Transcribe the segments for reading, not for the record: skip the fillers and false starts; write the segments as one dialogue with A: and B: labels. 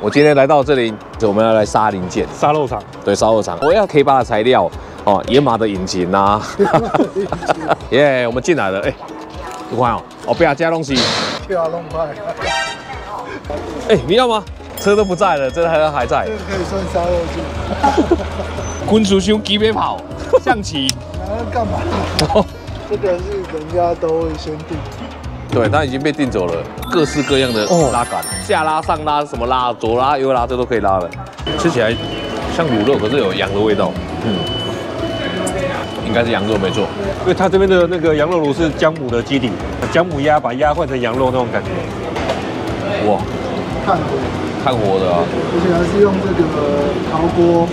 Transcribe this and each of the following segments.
A: 我今天来到这里，我们要来杀零件，
B: 杀肉场。
A: 对，杀肉场。我要 K8的材料哦，野马的引擎啊，耶，我们进来了，哎，你看哦，哦，不要加东西，
C: 不要弄坏。
A: 哎，你要吗？车都不在了，这台还在。
C: 这个可以算杀肉镜。
A: 滚出去，急别跑，象棋。
C: 拿来干嘛？这个是人家都会先定。
A: 对，它已经被订走了，各式各样的拉杆，下拉、上拉、什么拉、左拉、右拉，这都可以拉了。吃起来像卤肉，可是有羊的味道。嗯，应该是羊肉没错。
B: 因为它这边的那个羊肉炉是姜母的基底，姜母鸭把鸭换成羊肉那种感觉。
A: 哇，看活的啊！
C: 而且还是用这个陶锅。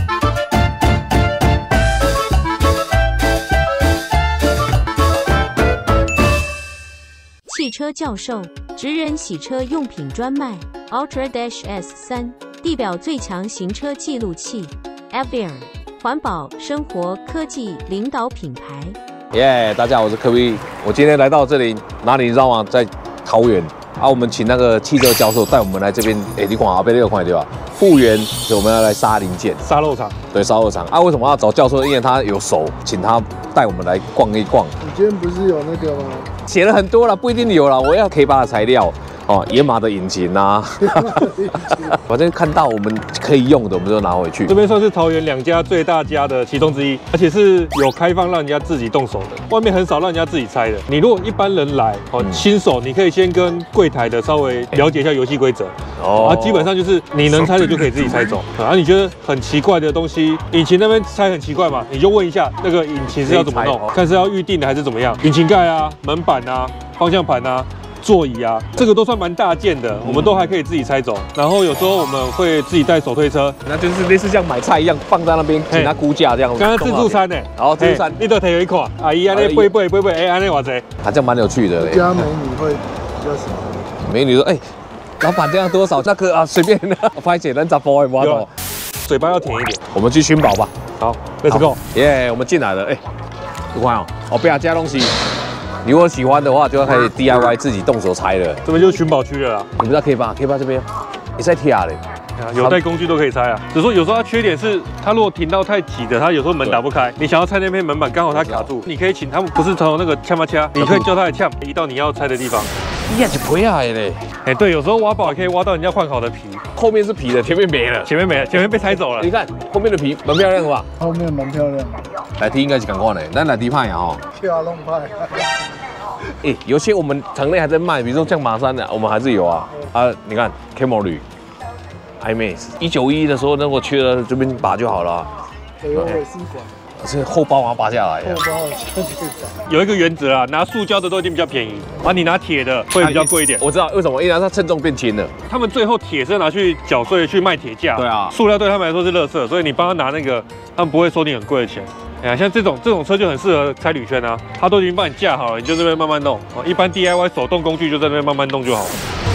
D: 汽车教授，职人洗车用品专卖 Ultra-S3 地表最强行车记录器 Avir 环保生活科技领导品牌。
A: 耶，大家好，我是科威。我今天来到这里哪里你知道吗？在桃园啊，我们请那个汽车教授带我们来这边。哎，你看阿贝那个看对吧？复原，所以我们要来杀零件，
B: 杀肉场。
A: 对，杀肉场啊。为什么要找教授？因为他有熟，请他带我们来逛一逛。
C: 你今天不是有那个吗？
A: 写了很多了，不一定有了。我要 K8的材料哦，野马的引擎啊，反正看到我们可以用的，我们就拿回去。
B: 这边算是桃园2家最大家的其中之一，而且是有开放让人家自己动手的，外面很少让人家自己拆的。你如果一般人来哦，新手你可以先跟柜台的稍微了解一下游戏规则，哦，然后基本上就是你能拆的就可以自己拆走。然后你觉得很奇怪的东西，引擎那边拆很奇怪嘛，你就问一下那个引擎是要怎么弄，看是要预定的还是怎么样。引擎盖啊、门板啊、方向盘啊。座椅啊，这个都算蛮大件的，我们都还可以自己拆走。然后有时候我们会自己带手推车，
A: 那就是类似像买菜一样放在那边，请他估价这样。
B: 刚刚自助餐呢，
A: 然后自助餐
B: 你都提有一款，阿姨安尼背，哎，安尼偌济，
A: 这样蛮有趣的。
C: 家美女会比较少。
A: 美女说，哎，老板这样多少？那个啊，随便的，拍姐人咋包也不好。
B: 嘴巴要甜一点。我
A: 们去寻宝吧。
B: 好 ，Let's go。
A: 耶，我们进来了，哎，你看哦，哦，不要加东西。如果喜欢的话，就要开始 DIY 自己动手拆了。
B: 这边就是寻宝区了啦。
A: 你们知道 K8 这边，你在贴嘞，
B: 有带工具都可以拆啊。只是说有时候它缺点是，它如果停到太挤的，它有时候门打不开。你想要拆那片门板，刚好它卡住，你可以请他们不是从那个掐嘛掐，你可以叫他来掐，移到你要拆的地方。
A: 呀，就不要嘞。
B: 哎，对，有时候挖宝也可以挖到人家换好的皮，
A: 后面是皮的，前面没了，
B: 前面被拆走了。
A: 你看后面的皮蛮漂亮的吧？
C: 后面蛮漂亮。
A: 来题应该是同款的，咱来题派呀哈。
C: 漂亮派。
A: 哎，有些我们城内还在卖，比如说像马山的，我们还是有啊。啊，你看 Camry 旅 iMax 1911的时候，如果缺了这边拔就好了。
C: 有尾气管。
A: 是后包把它拔下来。
C: 后包这可以拔。
B: 有一个原则啊，拿塑胶的都已经比较便宜，啊，你拿铁的会比较贵一点。
A: 我知道为什么，因为它称重变轻了。
B: 他们最后铁是拿去缴税去卖铁价。
A: 对啊，
B: 塑料对他们来说是垃圾，所以你帮他拿那个，他们不会收你很贵的钱。哎呀，像这种车就很适合拆铝圈啊，它都已经帮你架好了，你就这边慢慢弄。哦，一般 DIY 手动工具就在那边慢慢弄就好了。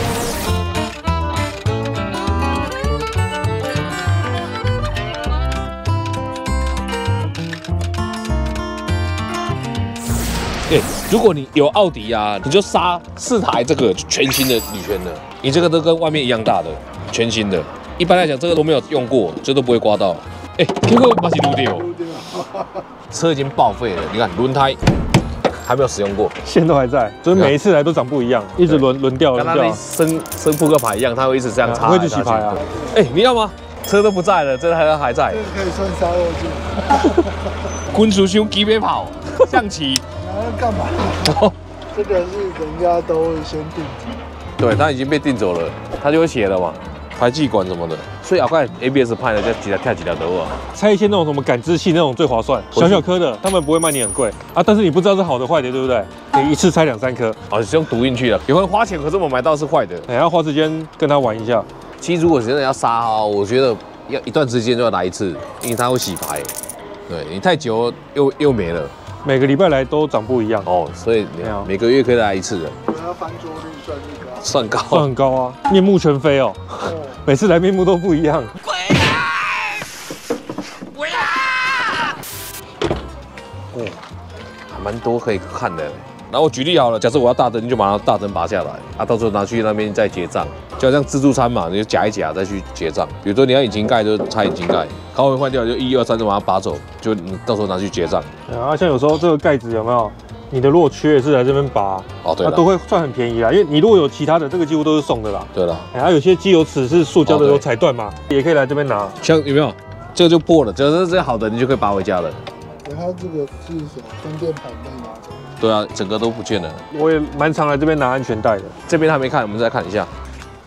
A: 哎，如果你有奥迪啊，你就杀4台这个全新的铝圈的，你这个都跟外面一样大的，全新的。一般来讲，这个都没有用过，这都不会刮到。哎，结果把是撸掉。车已经报废了，你看轮胎还没有使用过，
B: 线都还在，就是每一次来都长不一样，一直轮掉。
A: 跟它那升扑克牌一样，它会一直这样插。
B: 会一直洗牌啊。
A: 哎，你要吗？车都不在了，这台还在。
C: 这个可以算杀肉镜。
A: 滚出去，急别跑，象棋。
C: 拿来干嘛？这个是人家都会先定。
A: 对，它已经被订走了，它就会写了嘛。排气管什么的，所以要看 ABS 派的，就几条都啊。
B: 拆一些那种什么感知器那种最划算，小颗的，他们不会卖你很贵啊。但是你不知道是好的坏的，对不对？你一次拆2、3颗，
A: 哦，是用读进去的。有人花钱，可是我买到是坏的，
B: 要花时间跟他玩一下。
A: 其实如果真的要杀啊，我觉得要一段时间就要来一次，因为它会洗牌。对你太久又没了。
B: 每个礼拜来都长不一样
A: 哦，所以每个月可以来一次的。
C: 我要翻桌率算是高。
A: 算高，
B: 算很高啊！面目全非哦，每次来面目都不一样。
A: 鬼啊！鬼啊！哦，还蛮多可以看的。 然后我举例好了，假设我要大灯，你就把它大灯拔下来，啊，到时候拿去那边再结账，就好像自助餐嘛，你就夹一夹再去结账。比如说你要引擎盖就拆引擎盖，烤尾换掉就1、2、3就把它拔走，就你到时候拿去结账。
B: 啊，像有时候这个盖子有没有？你的如果缺也是来这边拔，
A: 哦对，
B: 它都会算很便宜啦，因为你如果有其他的，这个几乎都是送的啦。
A: 对了，
B: 还有些机油尺是塑胶的有踩断嘛，也可以来这边拿。
A: 像有没有？这个就破了，就是这好的你就可以拔回家了。
C: 它这个是什么？充电盘被拿走？
A: 对啊，整个都不见了。
B: 我也蛮常来这边拿安全带的。
A: 这边还没看，我们再看一下。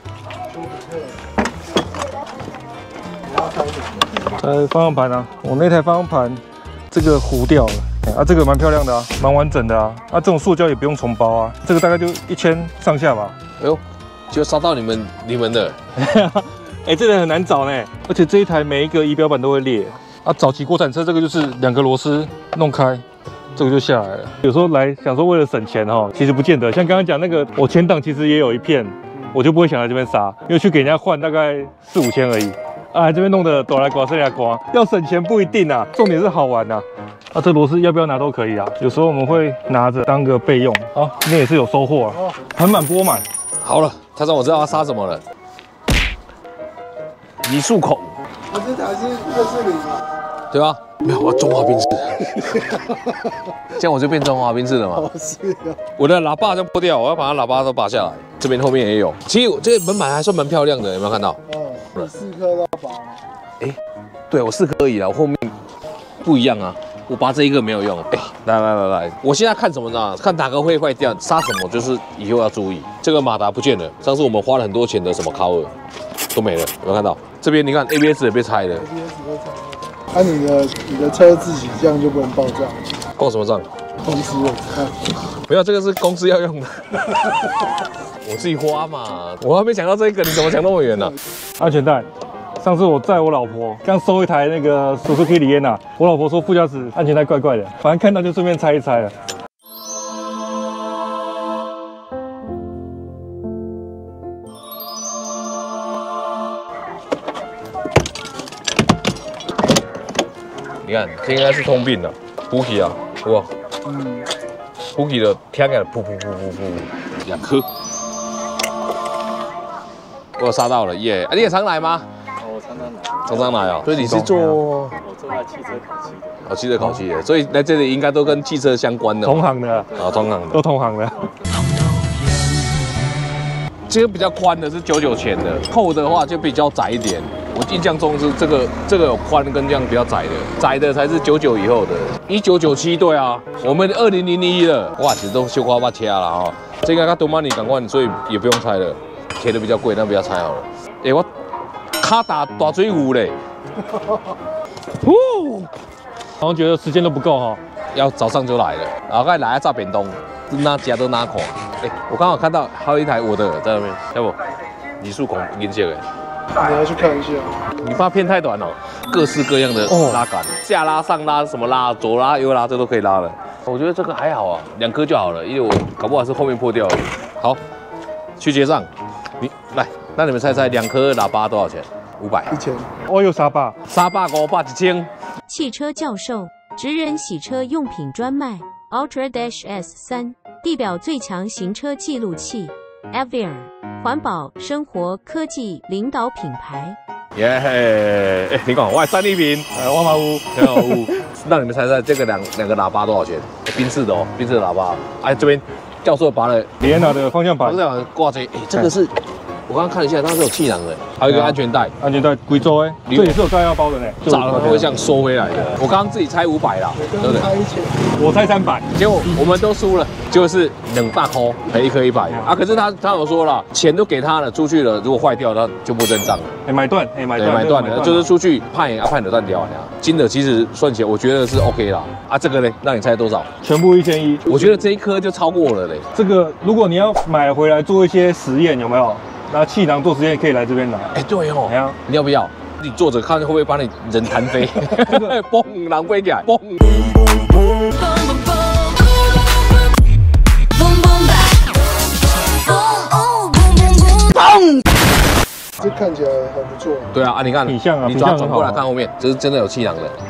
B: 方向盘啊，我那台方向盘这个糊掉了。啊，这个蛮漂亮的啊，蛮完整的啊。啊，这种塑胶也不用重包啊，这个大概就1000上下吧。
A: 哎呦，就烧到你们的。
B: 哎，这个很难找呢，而且这一台每一个仪表板都会裂。啊，早期国产车这个就是2个螺丝弄开，这个就下来了。有时候来想说为了省钱哈，其实不见得。像刚刚讲那个，我前挡其实也有一片，我就不会想来这边杀，因为去给人家换大概4、5千而已。啊，这边弄得哆来刮，这来刮，要省钱不一定啊，重点是好玩呐。啊，这螺丝要不要拿都可以啊，有时候我们会拿着当个备用。好，今天也是有收获啊，盆满钵满。
A: 好了，他让我知道他杀什么了。移速孔。
C: 我这台是640吗？
A: 对吧？没有，我要中华宾士。这样我就变中华宾士了嘛。
C: 哦，是啊。
A: 我的喇叭好像破掉，我要把它喇叭都拔下来。这边后面也有。其实这个门板还算蛮漂亮的，有没有看到？
C: 有4颗要拔吗？
A: 哎，对我4颗而已啦，我后面不一样啊。我拔这一个没有用。哎，来，我现在看什么呢？看哪个会坏掉，杀什么，就是以后要注意。这个马达不见了，上次我们花了很多钱的什么卡尔都没了，有没有看到？这边你看 ABS 也被拆了。
C: ABS 被拆了。那你的车自己这样就不能报账？
A: 报什么账？
C: 公司有看。
A: 没有，这个是公司要用的。我自己花嘛，我还没想到这个，你怎么想那么远呢？
B: 安全带。上次我载我老婆刚收一台那个 Suzuki Liena，我老婆说副驾驶安全带怪怪的，反正看到就顺便拆一拆了。
A: 你看，这应该是通病了，呼气啊，哇，呼气的听起来噗2颗，我杀到了耶！啊，你也常来吗？
E: 我常常来
A: 哦，所以你是做？
E: 我做在汽车烤漆的。
A: 哦，汽车烤漆的，所以来这里应该都跟汽车相关的。
B: 同行的。
A: 啊，同行的。
B: 都同行的。
A: 这个比较宽的是99前的，厚的话就比较窄一点。我印象中是这个有宽跟这样比较窄的，窄的才是99以后的。1997对啊，我们2001了，哇，其实都修花把切了哈。这个跟多玛尼赶快，所以也不用拆了，铁的比较贵，那不要拆好了。哎，我卡打大水壶嘞，
B: 好像觉得时间都不够哈，
A: 要早上就来了，然后再来炸便当，哪家都哪看。哎，我刚好看到还有一台我的在那边，要不移速孔银色的。
C: 你要去看一下。
A: 你怕片太短哦，各式各样的拉杆，下拉、上拉、什么拉、左拉、右拉，这都可以拉了。我觉得这个还好啊，2颗就好了，因为我搞不好是后面破掉了。好，去结账。你来，那你们猜猜2颗喇叭多少钱？500。1000。
B: 哦，有沙巴
A: ，300、500、1000。
D: 汽车教授，职人洗车用品专卖 Ultra Dash S3，地表最强行车记录器 Avier， 环保、生活、科技领导品牌。
A: 耶嘿！哎，你讲我3立瓶，
B: 万马屋，
A: 让你们猜猜这个两个喇叭多少钱？宾士的哦，宾士的喇叭。哎，这边教授拔了
B: Liena的方向盘，
A: 挂这，哎，这个是。我刚刚看了一下，它是有气囊的，还有一个安全带。
B: 安全带贵州哎，这也是有炸药包的呢，
A: 炸了会像收回来的。我刚刚自己猜500啦，对不对？
B: 我猜300，
A: 结果我们都输了，就是2大颗赔1颗100啊。可是他有说了，钱都给他了，出去了，如果坏掉，那就不认账了。
B: 哎，买断了，
A: 就是出去判的断掉了。金的其实算起来，我觉得是 OK 啦。啊，这个呢，让你猜多少？
B: 全部1100。
A: 我觉得这一颗就超过了嘞。
B: 这个如果你要买回来做一些实验，有没有？拿气囊做实验可以来这边拿。
A: 哎，对哦，你要不要？你坐着看会不会把你人弹飞？嘣，狼狈起来，嘣。
C: 这看起来很不错。
A: 对啊，你看，
B: 挺像啊，
A: 你抓转过来看后面，这是真的有气囊的。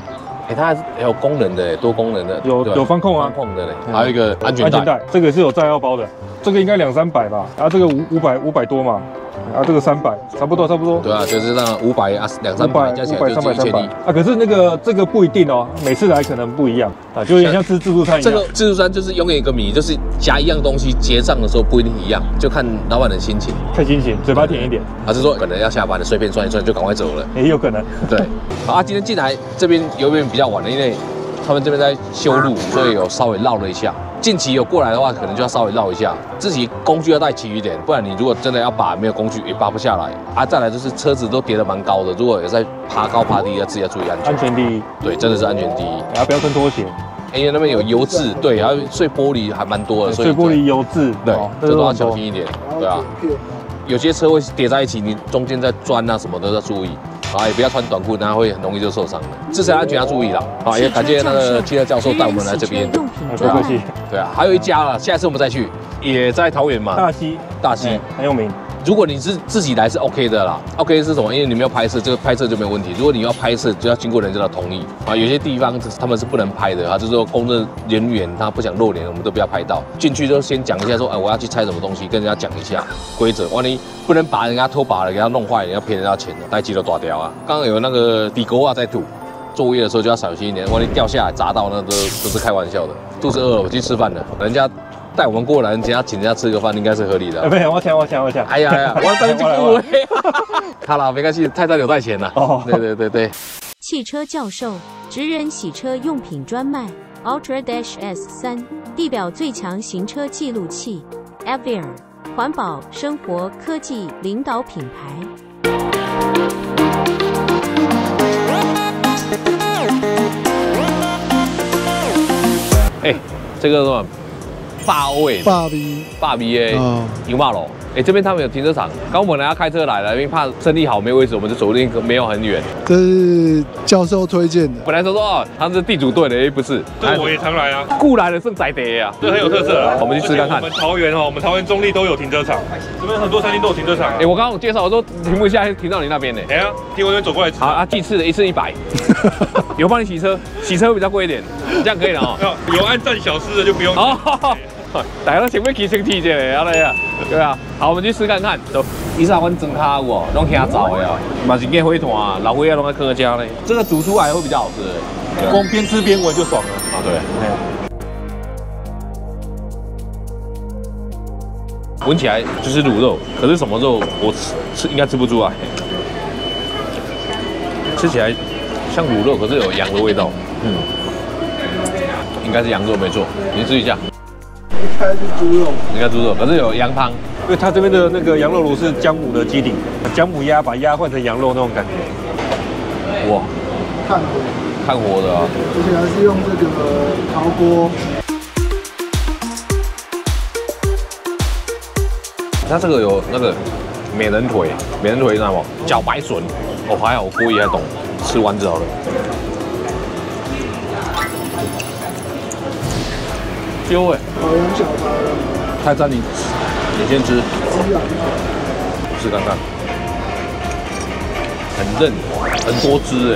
A: 哎，它还有功能的，多功能的，
B: 有方控啊，
A: 方控的嘞，还有一个安全带，
B: 这个是有炸药包的，这个应该200-300吧，然后这个500多嘛。啊，这个300，差不多。
A: 对啊，就是那500啊，200-300加起来就1300
B: 啊。可是这个不一定哦，每次来可能不一样啊，就有点像吃自助餐一样。
A: 这个自助餐就是永远一个谜，就是夹一样东西结账的时候不一定一样，就看老板的心情。
B: 看心情，嘴巴甜一点。
A: 还是说可能要下班了，随便算一算就赶快走了，
B: 也有可能。
A: 对。好啊，今天进来这边有点比较晚了，因为他们这边在修路，所以有稍微绕了一下。近期有过来的话，可能就要稍微绕一下，自己工具要带齐一点，不然你如果真的要拔，没有工具也拔不下来啊。再来就是车子都叠得蛮高的，如果有在爬高爬低，自己要注意安全。
B: 安全第一，
A: 对，真的是安全第一。
B: 然后不要穿拖鞋，
A: 因为那边有油渍，对，然后碎玻璃还蛮多的，
B: 所以碎玻璃油渍，
A: 对，这都要小心一点，对啊。有些车会叠在一起，你中间在钻啊什么都要注意。啊，也不要穿短裤，然后会很容易就受伤的。自身安全要注意啦。好，也感谢那个汽车教授带我们来这边。
B: 不客气。
A: 对啊，还有一家了，下次我们再去，也在桃园嘛。大溪
B: 很有名。
A: 如果你是自己来是 OK 的啦 ，OK 是什么？因为你们要拍摄，这个拍摄就没有问题。如果你要拍摄，就要经过人家的同意啊。有些地方他们是不能拍的啊，就是说公证人员他不想露脸，我们都不要拍到。进去就先讲一下说，哎，我要去拆什么东西，跟人家讲一下规则。万一不能把人家偷拔了，给他弄坏，你要骗人家钱的，带几头大条啊。刚刚有那个底沟啊在吐，作业的时候就要小心一点，万一掉下来砸到那都是开玩笑的。肚子饿了，我去吃饭了，人家。带我们过来，人家请人家吃个饭，应该是合理的。
B: 没有，我抢。
A: 哎呀，我等你过来。好了，没关系，太太有带钱了。哦，对。
D: 汽车教授，职人洗车用品专卖 Ultra S3，地表最强行车记录器 Aviar， 环保生活科技领导品牌。
A: 哎，这个什么？霸 B A 牛马楼，哎，这边他们有停车场。刚我们要开车来了，因为怕生意好没位置，我们就走那个没有很远。
C: 这是教授推荐的。
A: 本来说哦，他是地主队的，哎，不是。
B: 对，我也常来啊。
A: 故来的圣宅爹啊，
B: 这很有特色啊。
A: 我们去吃看看。
B: 我们桃园中立都有停车场，这边很多餐厅都有停车场。
A: 哎，我刚刚介绍，我说停不下，停到你那边呢。
B: 哎呀，停我那边走过来吃。
A: 好啊，计次的一次100，有帮你洗车，洗车比较贵一点，这样可以了哦。
B: 有按赞小吃的就不用。
A: 大家都前面提升体检的，对啊。好，我们去试看看。走，以上阮装卡有哦，拢听早的啊，嘛是跟灰团啊，老灰啊拢在客家呢。这个煮出来会比较好吃的，
B: 光边吃边闻就爽了。
A: 啊，对。闻起来就是卤肉，可是什么肉我吃应该吃不出来。吃起来像卤肉，可是有羊的味道。应该是羊肉没错，你试一下。
C: 应该是猪肉，
A: 可是有羊汤，
B: 因为它这边的那个羊肉炉是姜母的基底，姜母鸭把鸭换成羊肉那种感觉。
A: 哇，看活的啊！
C: 而且还是用这个陶锅。
A: 它这个有那个美人腿你知道吗？茭白笋，哦，还好我故意还懂，吃丸子好了。丢哎！
C: 好羊小排了。
A: 泰山你先吃。试看看。很韧，很多汁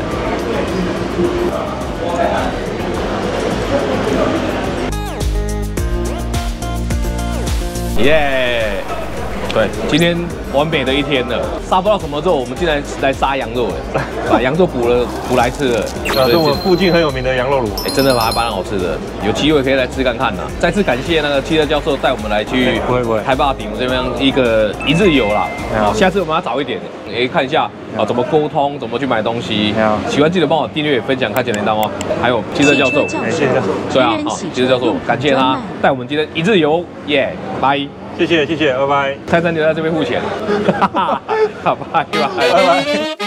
A: 哎。耶！对，今天完美的一天了。杀不到什么肉，我们竟然来杀羊肉了，把羊肉补来吃了。
B: 是我们附近很有名的羊肉炉，
A: 哎，真的还蛮好吃的。有机会可以来吃看看呐。再次感谢那个汽车教授带我们来去台霸顶这边一个一日游啦。好，下次我们要早一点，也看一下啊怎么沟通，怎么去买东西。喜欢记得帮我订阅、分享、开启连当哦。还有汽车教授，
B: 谢谢。
A: 对啊，好，汽车教授，感谢他带我们今天一日游，耶，拜。
B: 谢谢，拜拜。
A: 泰山留在这边付钱，好，拜拜。